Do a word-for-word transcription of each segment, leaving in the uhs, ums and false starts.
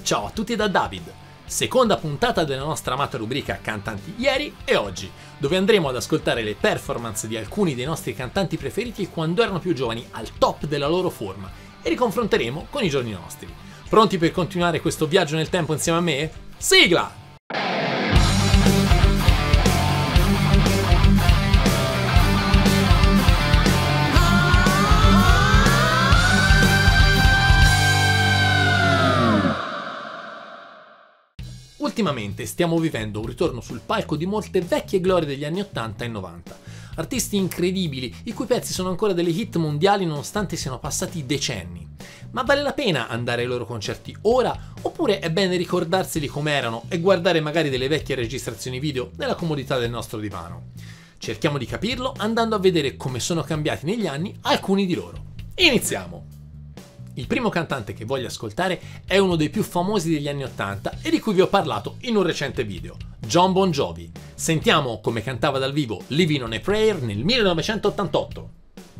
Ciao a tutti da David, seconda puntata della nostra amata rubrica Cantanti ieri e oggi, dove andremo ad ascoltare le performance di alcuni dei nostri cantanti preferiti quando erano più giovani al top della loro forma e li confronteremo con i giorni nostri. Pronti per continuare questo viaggio nel tempo insieme a me? Sigla! Ultimamente stiamo vivendo un ritorno sul palco di molte vecchie glorie degli anni ottanta e novanta. Artisti incredibili, i cui pezzi sono ancora delle hit mondiali nonostante siano passati decenni. Ma vale la pena andare ai loro concerti ora? Oppure è bene ricordarseli com'erano e guardare magari delle vecchie registrazioni video nella comodità del nostro divano? Cerchiamo di capirlo andando a vedere come sono cambiati negli anni alcuni di loro. Iniziamo! Il primo cantante che voglio ascoltare è uno dei più famosi degli anni ottanta e di cui vi ho parlato in un recente video, Jon Bon Jovi. Sentiamo come cantava dal vivo Living on a Prayer nel millenovecentottantotto.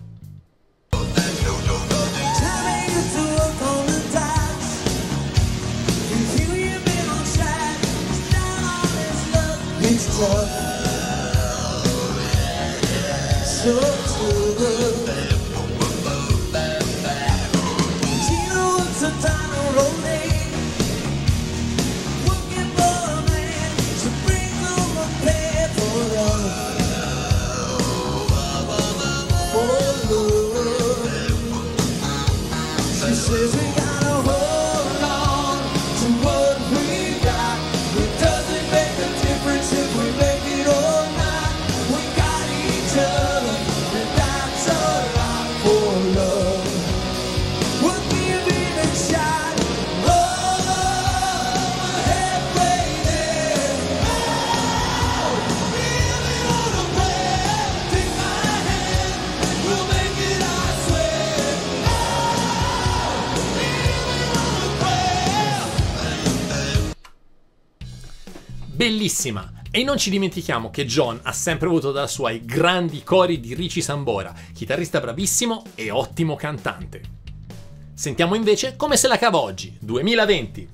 Bellissima! E non ci dimentichiamo che Jon ha sempre avuto da sua i grandi cori di Richie Sambora, chitarrista bravissimo e ottimo cantante. Sentiamo invece come se la cava oggi, duemilaventi.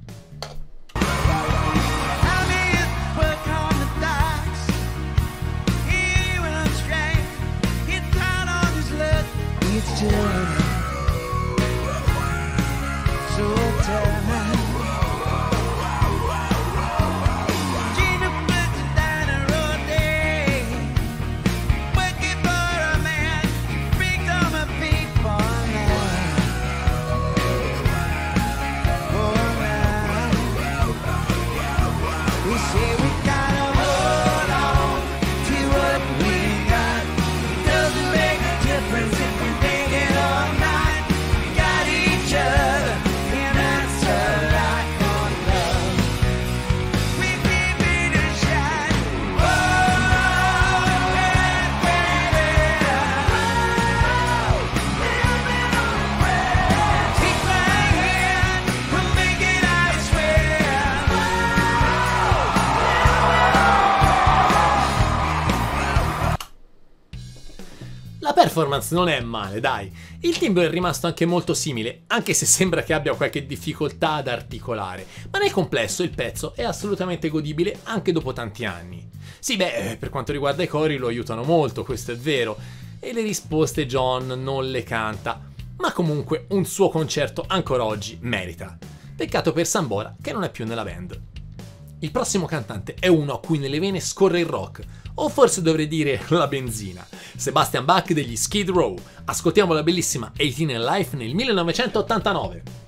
La performance non è male, dai. Il timbro è rimasto anche molto simile, anche se sembra che abbia qualche difficoltà ad articolare, ma nel complesso il pezzo è assolutamente godibile anche dopo tanti anni. Sì, beh, per quanto riguarda i cori lo aiutano molto, questo è vero, e le risposte Jon non le canta, ma comunque un suo concerto ancora oggi merita. Peccato per Sambora che non è più nella band. Il prossimo cantante è uno a cui nelle vene scorre il rock, o forse dovrei dire la benzina. Sebastian Bach degli Skid Row. Ascoltiamo la bellissima eighteen and Life nel millenovecentottantanove.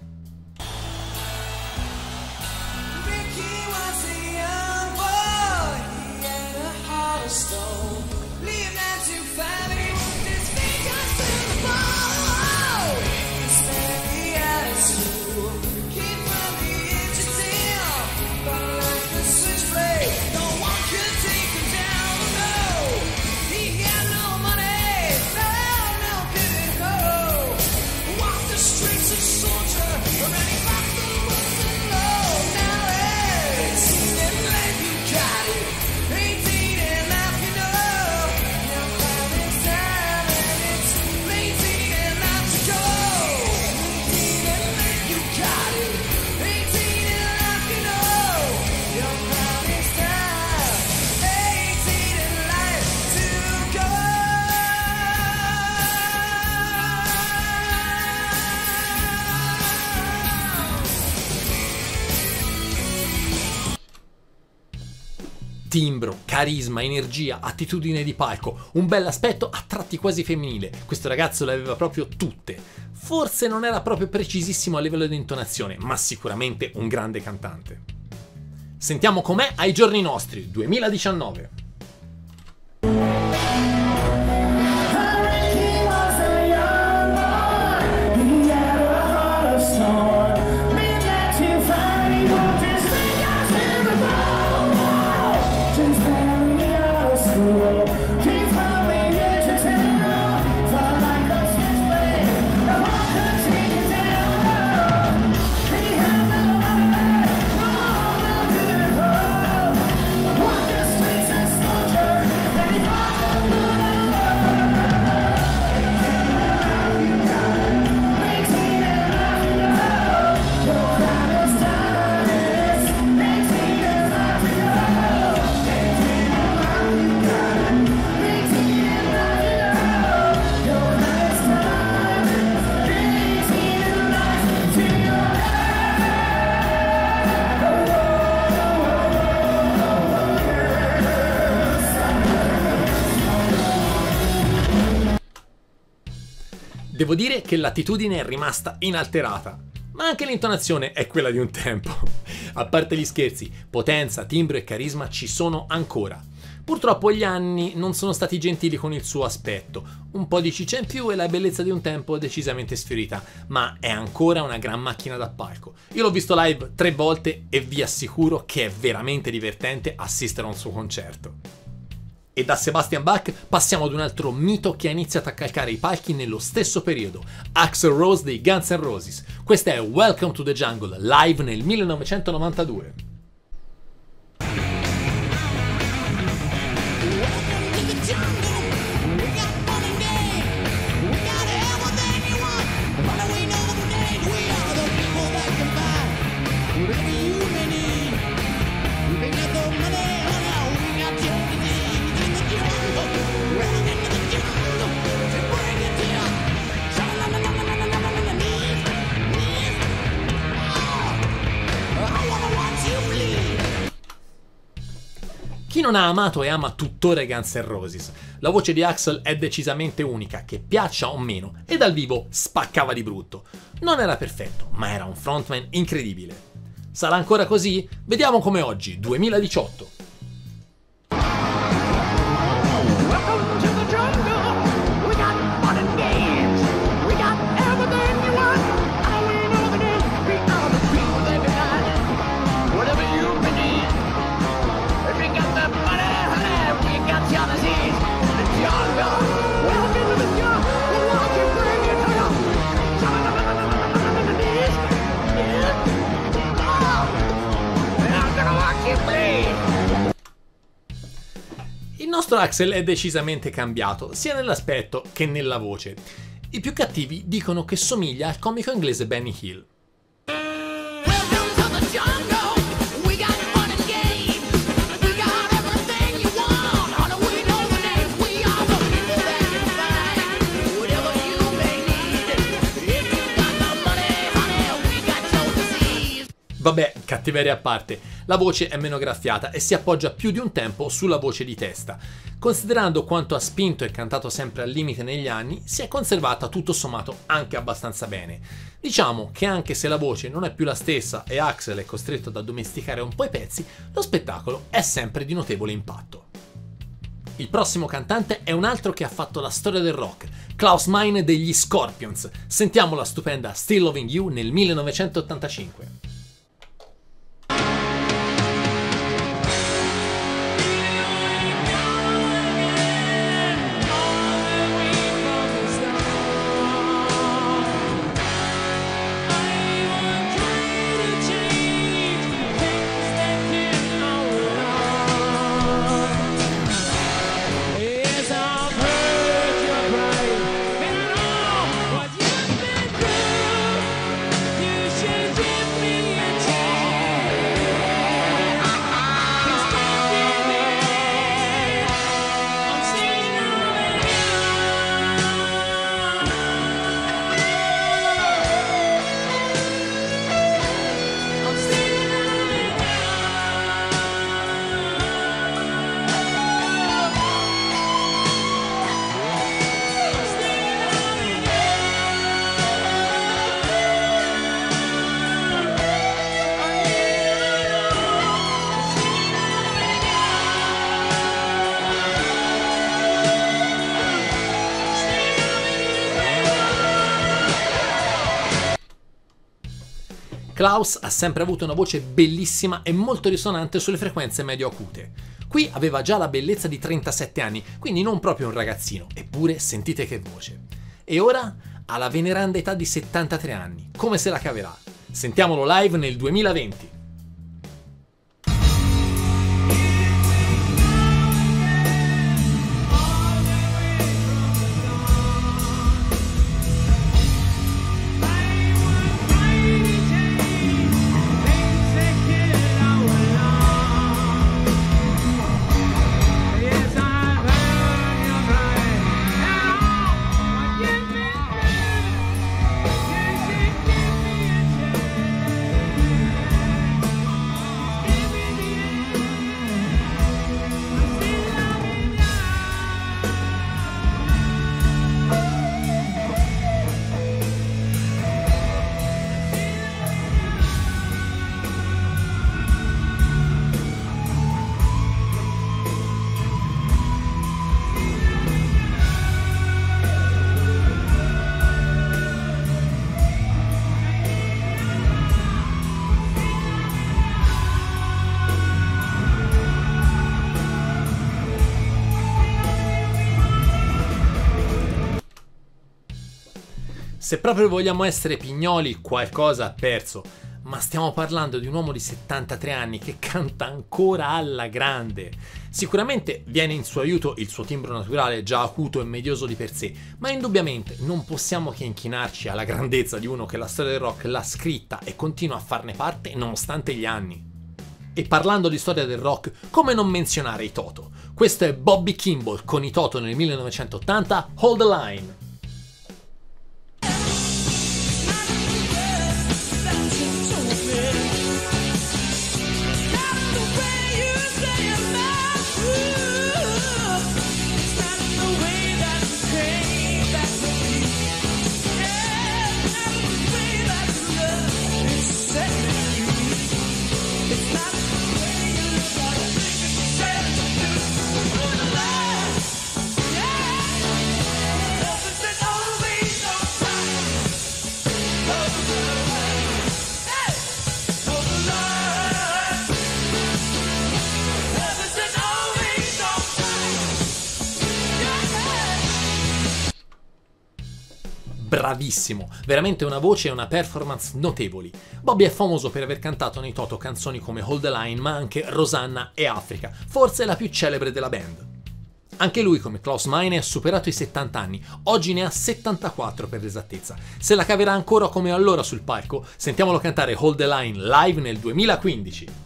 Soldier Timbro, carisma, energia, attitudine di palco, un bell'aspetto a tratti quasi femminile. Questo ragazzo le aveva proprio tutte. Forse non era proprio precisissimo a livello di intonazione, ma sicuramente un grande cantante. Sentiamo com'è ai giorni nostri, duemiladiciannove. Devo dire che l'attitudine è rimasta inalterata, ma anche l'intonazione è quella di un tempo. A parte gli scherzi, potenza, timbro e carisma ci sono ancora. Purtroppo gli anni non sono stati gentili con il suo aspetto, un po' di ciccia in più e la bellezza di un tempo decisamente sfiorita, ma è ancora una gran macchina da palco. Io l'ho visto live tre volte e vi assicuro che è veramente divertente assistere a un suo concerto. E da Sebastian Bach passiamo ad un altro mito che ha iniziato a calcare i palchi nello stesso periodo, Axl Rose dei Guns N' Roses. Questa è Welcome to the Jungle, live nel millenovecentonovantadue. Chi non ha amato e ama tuttora i Guns N' Roses? La voce di Axl è decisamente unica, che piaccia o meno, e dal vivo spaccava di brutto. Non era perfetto, ma era un frontman incredibile. Sarà ancora così? Vediamo come oggi, duemiladiciotto. Il nostro Axl è decisamente cambiato, sia nell'aspetto che nella voce. I più cattivi dicono che somiglia al comico inglese Benny Hill. Vabbè, cattiveria a parte, la voce è meno graffiata e si appoggia più di un tempo sulla voce di testa. Considerando quanto ha spinto e cantato sempre al limite negli anni, si è conservata tutto sommato anche abbastanza bene. Diciamo che anche se la voce non è più la stessa e Axl è costretto ad addomesticare un po' i pezzi, lo spettacolo è sempre di notevole impatto. Il prossimo cantante è un altro che ha fatto la storia del rock, Klaus Meine degli Scorpions. Sentiamo la stupenda Still Loving You nel millenovecentottantacinque. Give me Klaus ha sempre avuto una voce bellissima e molto risonante sulle frequenze medio-acute. Qui aveva già la bellezza di trentasette anni, quindi non proprio un ragazzino, eppure sentite che voce. E ora ha la veneranda età di settantatré anni, come se la caverà? Sentiamolo live nel duemilaventi. Se proprio vogliamo essere pignoli, qualcosa ha perso, ma stiamo parlando di un uomo di settantatré anni che canta ancora alla grande. Sicuramente viene in suo aiuto il suo timbro naturale già acuto e medioso di per sé, ma indubbiamente non possiamo che inchinarci alla grandezza di uno che la storia del rock l'ha scritta e continua a farne parte nonostante gli anni. E parlando di storia del rock, come non menzionare i Toto? Questo è Bobby Kimball con i Toto nel millenovecentottanta, Hold the Line. Bravissimo, veramente una voce e una performance notevoli. Bobby è famoso per aver cantato nei Toto canzoni come Hold the Line, ma anche Rosanna e Africa, forse la più celebre della band. Anche lui, come Klaus Meine, ha superato i settanta anni, oggi ne ha settantaquattro per l'esattezza. Se la caverà ancora come allora sul palco, sentiamolo cantare Hold the Line live nel duemilaquindici.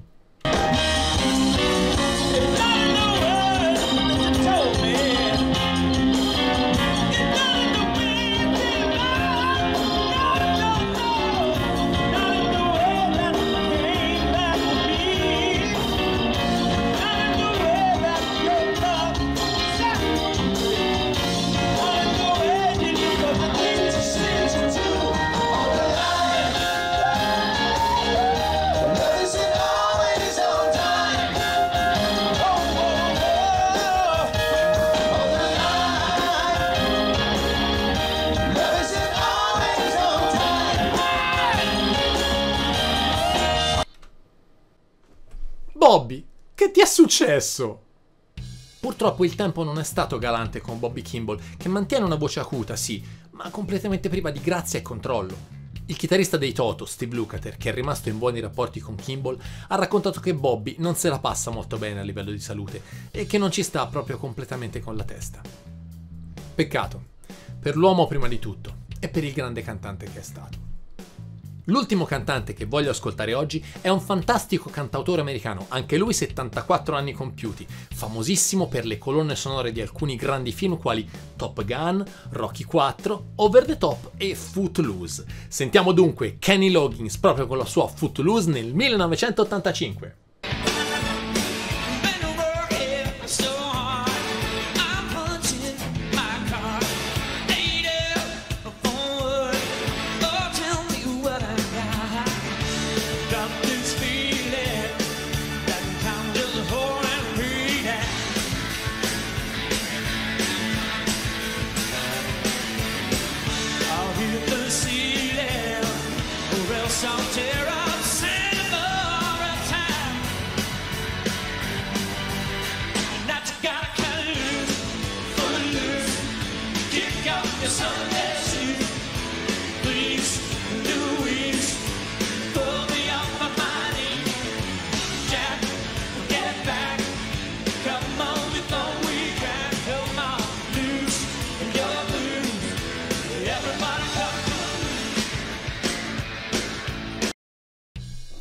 Bobby, che ti è successo? Purtroppo il tempo non è stato galante con Bobby Kimball, che mantiene una voce acuta, sì, ma completamente priva di grazia e controllo. Il chitarrista dei Toto, Steve Lukather, che è rimasto in buoni rapporti con Kimball, ha raccontato che Bobby non se la passa molto bene a livello di salute e che non ci sta proprio completamente con la testa. Peccato, per l'uomo prima di tutto e per il grande cantante che è stato. L'ultimo cantante che voglio ascoltare oggi è un fantastico cantautore americano, anche lui settantaquattro anni compiuti, famosissimo per le colonne sonore di alcuni grandi film quali Top Gun, Rocky quattro, Over the Top e Footloose. Sentiamo dunque Kenny Loggins proprio con la sua Footloose nel millenovecentottantacinque. I'll hit the ceiling, or else I'll tell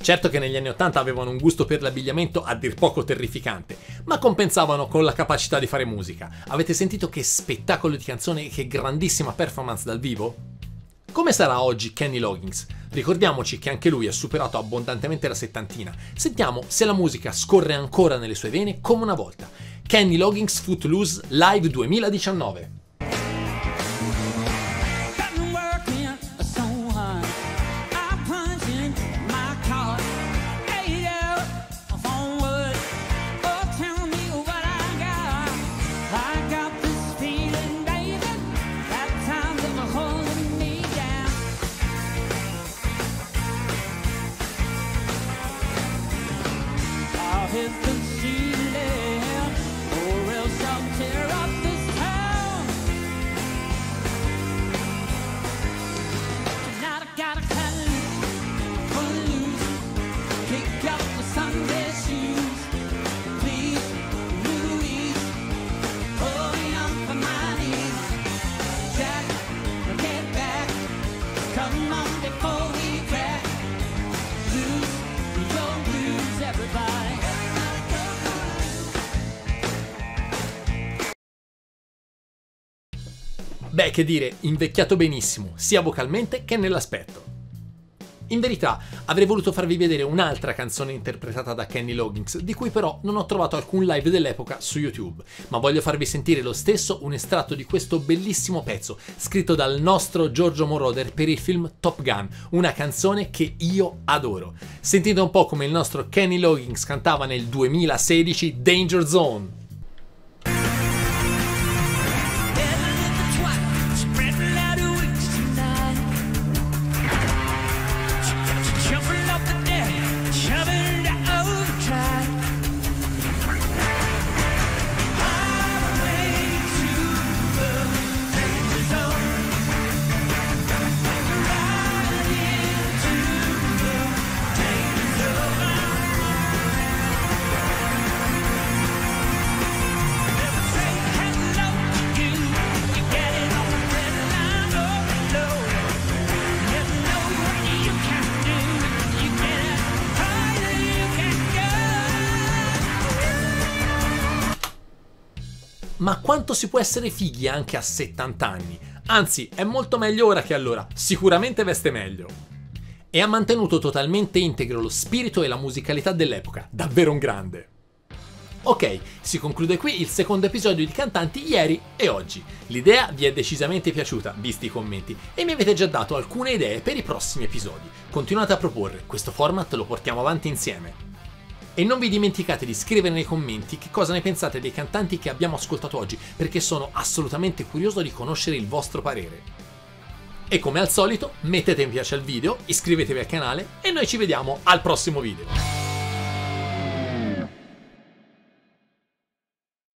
Certo che negli anni ottanta avevano un gusto per l'abbigliamento a dir poco terrificante, ma compensavano con la capacità di fare musica. Avete sentito che spettacolo di canzone e che grandissima performance dal vivo? Come sarà oggi Kenny Loggins? Ricordiamoci che anche lui ha superato abbondantemente la settantina. Sentiamo se la musica scorre ancora nelle sue vene come una volta. Kenny Loggins Footloose Live duemiladiciannove. Beh, che dire, invecchiato benissimo, sia vocalmente che nell'aspetto. In verità, avrei voluto farvi vedere un'altra canzone interpretata da Kenny Loggins, di cui però non ho trovato alcun live dell'epoca su YouTube, ma voglio farvi sentire lo stesso un estratto di questo bellissimo pezzo, scritto dal nostro Giorgio Moroder per il film Top Gun, una canzone che io adoro. Sentite un po' come il nostro Kenny Loggins cantava nel duemilasedici Danger Zone. Ma quanto si può essere fighi anche a settanta anni? Anzi, è molto meglio ora che allora, sicuramente veste meglio. E ha mantenuto totalmente integro lo spirito e la musicalità dell'epoca, davvero un grande. Ok, si conclude qui il secondo episodio di Cantanti ieri e oggi. L'idea vi è decisamente piaciuta, visti i commenti, e mi avete già dato alcune idee per i prossimi episodi. Continuate a proporre, questo format lo portiamo avanti insieme. E non vi dimenticate di scrivere nei commenti che cosa ne pensate dei cantanti che abbiamo ascoltato oggi, perché sono assolutamente curioso di conoscere il vostro parere. E come al solito, mettete mi piace al video, iscrivetevi al canale e noi ci vediamo al prossimo video.